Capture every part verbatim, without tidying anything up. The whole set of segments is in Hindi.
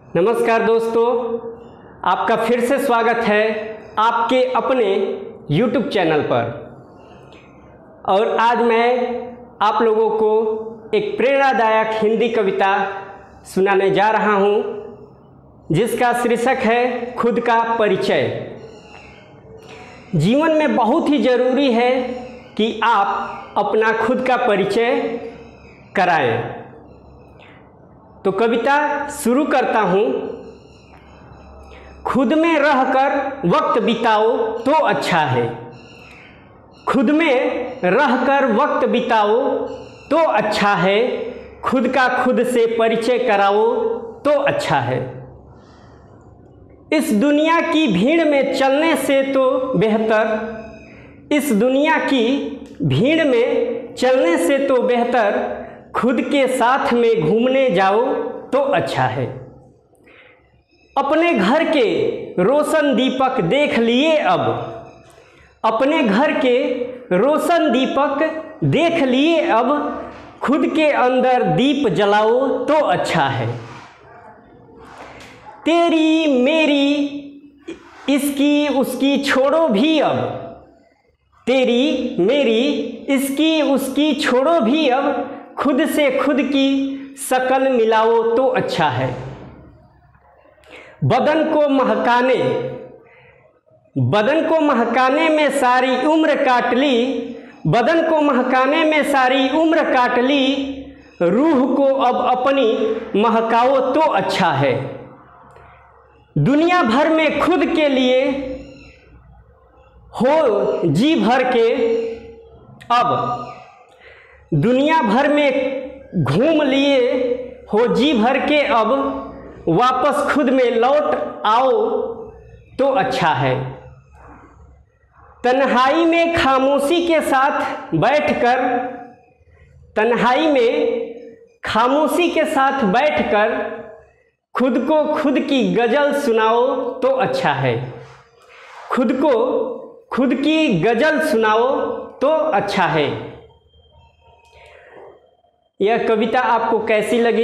नमस्कार दोस्तों, आपका फिर से स्वागत है आपके अपने YouTube चैनल पर। और आज मैं आप लोगों को एक प्रेरणादायक हिंदी कविता सुनाने जा रहा हूँ, जिसका शीर्षक है खुद का परिचय। जीवन में बहुत ही ज़रूरी है कि आप अपना खुद का परिचय कराएं। तो कविता शुरू करता हूँ। खुद में रहकर वक्त बिताओ तो अच्छा है, खुद में रहकर वक्त बिताओ तो अच्छा है, खुद का खुद से परिचय कराओ तो अच्छा है। इस दुनिया की भीड़ में चलने से तो बेहतर, इस दुनिया की भीड़ में चलने से तो बेहतर खुद के साथ में घूमने जाओ तो अच्छा है। अपने घर के रोशन दीपक देख लिए अब, अपने घर के रोशन दीपक देख लिए अब, खुद के अंदर दीप जलाओ तो अच्छा है। तेरी मेरी इसकी उसकी छोड़ो भी अब, तेरी मेरी इसकी उसकी छोड़ो भी अब, खुद से खुद की शकल मिलाओ तो अच्छा है। बदन को महकाने बदन को महकाने में सारी उम्र काट ली, बदन को महकाने में सारी उम्र काट ली, रूह को अब अपनी महकाओ तो अच्छा है। दुनिया भर में खुद के लिए हो जी भर के अब, दुनिया भर में घूम लिए हो जी भर के अब, वापस खुद में लौट आओ तो अच्छा है। तन्हाई में खामोशी के साथ बैठकर, तन्हाई में खामोशी के साथ बैठकर, खुद को खुद की गज़ल सुनाओ तो अच्छा है, खुद को खुद की गज़ल सुनाओ तो अच्छा है। यह कविता आपको कैसी लगी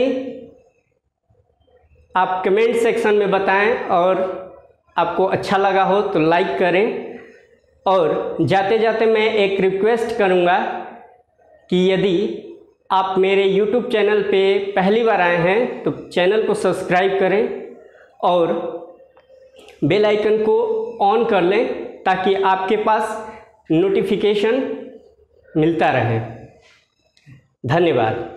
आप कमेंट सेक्शन में बताएं, और आपको अच्छा लगा हो तो लाइक करें। और जाते जाते मैं एक रिक्वेस्ट करूंगा कि यदि आप मेरे यूट्यूब चैनल पे पहली बार आए हैं तो चैनल को सब्सक्राइब करें और बेल आइकन को ऑन कर लें, ताकि आपके पास नोटिफिकेशन मिलता रहे। धन्यवाद।